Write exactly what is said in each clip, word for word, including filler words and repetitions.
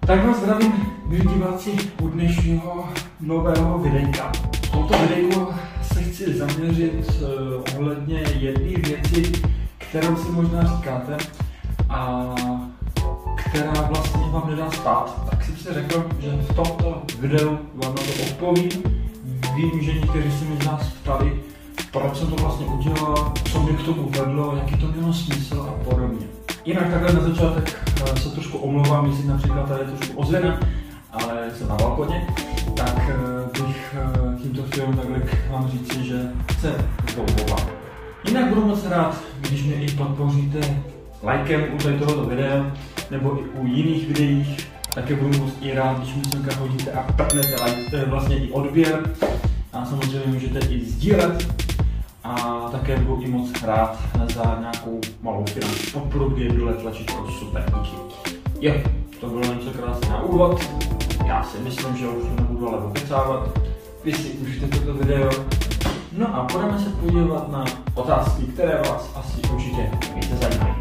Tak vás zdravím, milí diváci, u dnešního nového videjka. V tomto videjku se chci zaměřit uh, ohledně jedné věci, kterou si možná říkáte a která vlastně vám nedá spát. Tak jsem si řekl, že v tomto videu vám na to odpovím. Vím, že někteří se mi z nás ptali, proč jsem to vlastně udělal, co mě k tomu vedlo, jaký to mělo smysl a podobně. Jinak takhle na začátek se trošku omlouvám, jestli například tady je trošku ozvěna, ale jsem na balkoně, tak bych tímto chtěl takhle vám říci, že se omlouvám. Jinak budu moc rád, když mě i podpoříte lajkem u tady tohoto videa, nebo i u jiných videích. Také budu moc i rád, když mi semka hodíte a prpnete like, vlastně i odběr. A samozřejmě můžete i sdílet. A také budu i moc rád za nějakou malou finanční podporu, kdy je dole tlačítko super díky. Jo, to bylo něco krásné na úvod. Já si myslím, že už nebudu ale okecávat. Vy si užijte toto video. No a půjdeme se podívat na otázky, které vás asi určitě více zajímají.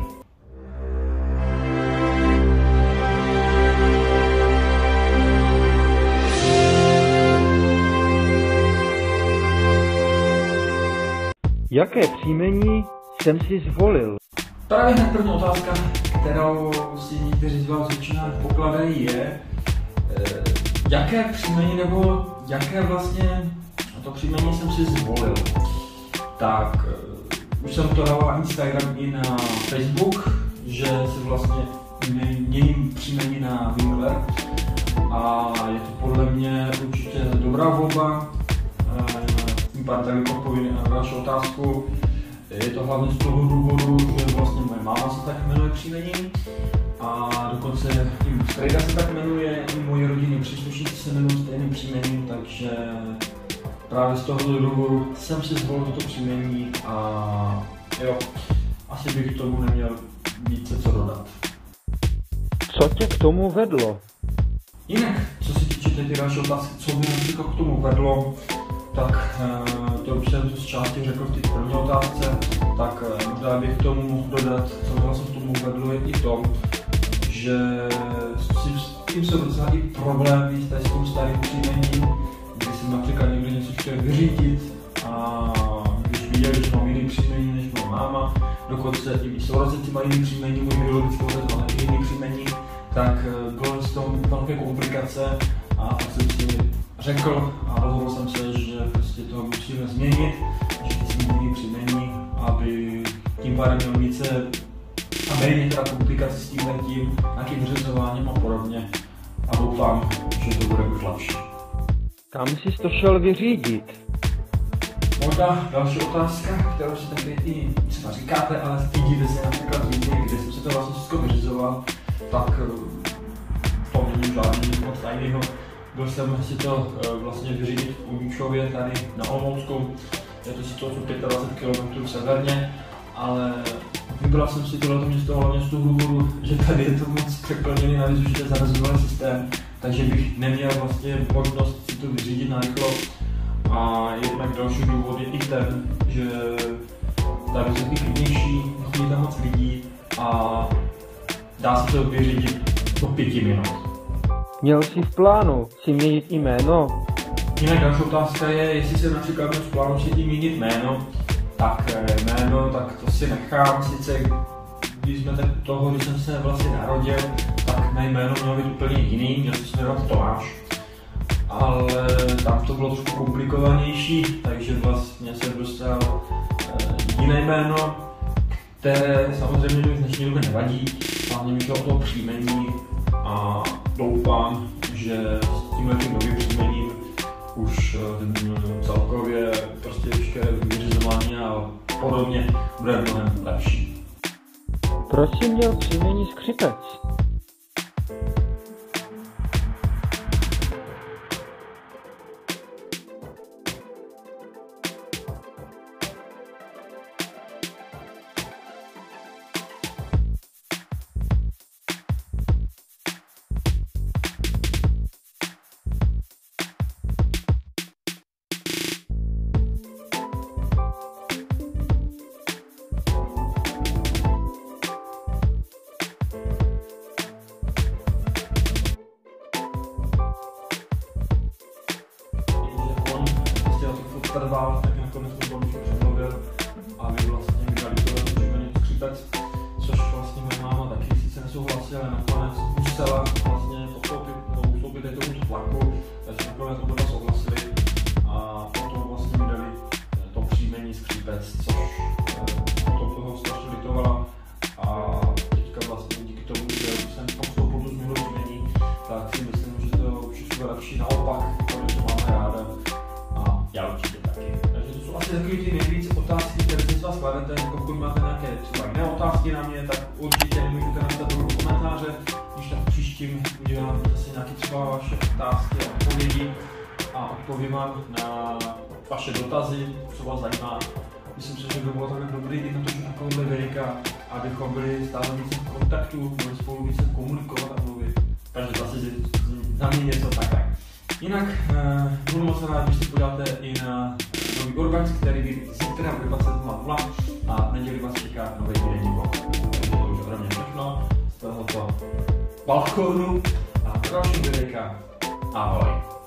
Jaké příjmení jsem si zvolil? Právě hned první otázka, kterou si někteří z vás většina pokladají, je, e, jaké příjmení nebo jaké vlastně to příjmení jsem si zvolil. Tak, e, už jsem to dal na Instagram i na Facebook, že si vlastně měním příjmení na Winkler a je to podle mě určitě dobrá volba. Tím pádem tak odpovím na vaši otázku. Je to hlavně z toho důvodu, že vlastně moje máma se tak jmenuje příjmením a dokonce i strejda se tak jmenuje, i moji rodinní příslušníci se jmenují stejným příjmením, takže právě z tohoto důvodu jsem si zvolil toto příjmení a jo, asi bych k tomu neměl více co dodat. Co tě k tomu vedlo? Jinak, co se týče té další otázky, co mě například k tomu vedlo, tak to už jsem z části řekl v té první otázce, tak možná bych k tomu mohl dodat, co vlastně k tomu vedlo, je i to, že s tím jsou docela i problémy s tím starým příjmením, kdy jsem například někdo něco chtěl vyřídit a když viděl, že mám jiný příjmení než má máma, dokonce i sourozenci mají jiný příjmení, můj biologický otec má taky jiný příjmení, tak bylo z toho velké komplikace a tak jsem si řekl a rozhodl jsem se, že prostě to musíme změnit, že chci změnit příjmení, aby tím pádem měl více a méně teda komplikací s tímhletím, nějakým vyřizováním a podobně a doufám, že to bude už lepší. Kam jsi to šel vyřídit? Možná další otázka, kterou si taky i třeba říkáte, ale stydíte se například říct, kde jsem se to vlastně všechno vyřizoval, tak to není žádný moc tajného. Byl jsem si to uh, vlastně vyřídit v Uničově tady na Olomoucku, je to sice dvacet pět kilometrů severně, ale vybral jsem si tohleto město hlavně z toho důvodu, že tady je to moc přeplněný, navíc už je zarezonový systém, takže bych neměl vlastně možnost si to vyřídit narychlo. A jednak další důvod je i ten, že tady jsou klidnější, není tam moc lidí a dá se to vyřídit do pěti minut. Měl jsi v plánu si měnit jméno? Jinak další otázka je, jestli jsem například měl v plánu si měnit jméno, tak jméno, tak to si nechám, sice když jsme tak toho, když jsem se vlastně narodil, tak mé jméno mělo být úplně jiný, měl jsem se jmenovat Tomáš, ale tam to bylo trošku komplikovanější, takže vlastně jsem dostal e, jiné jméno, které samozřejmě mi v dnešní době nevadí, hlavně mi šlo o toho příjmení a doufám, že s tímhletím novým příjmením už e, celkově prostě veškeré vyřizování a podobně bude mnohem lepší. Proč jsi měl příjmení Skřipec? trval, tak nakonec mu to už přemluvil a vy vlastně vydali to rozhodně skřípec, což vlastně moje máma taky sice nesouhlasila, ale nakonec musela vlastně postoupit, no, ustoupit tomu tlaku, takže nakonec oba dva souhlasili a potom vlastně mi dali to příjmení skřípec, což potom toho strašně litovala a teďka vlastně díky tomu, že jsem postoupil tu změnu příjmení, tak si myslím, že to všechno je lepší naopak, protože to máme ráda a já určitě taky. Takže to jsou asi takové ty nejvíc otázky, které si z vás kladete, pokud máte nějaké třeba jiné otázky na mě, tak určitě můžete napsat do komentáře, když tak příštím udělám zase nějaké třeba vaše otázky a odpovědi a odpovím vám na vaše dotazy, co vás zajímá. Myslím si, že by bylo takhle dobrý i natočit takovouhle videjka, abychom byli stále více v kontaktu, mohli spolu více komunikovat a mluvit. Takže zase za mě něco takhle. Jinak eh, budu moc rád, když se podíváte i na nový Urbex, který vyjde zítra v dvacet nula nula a v neděli vás čeká nový týdenní vlog. Takže to už ode mě všechno z tohoto balkonu a do dalšího videjka. Ahoj.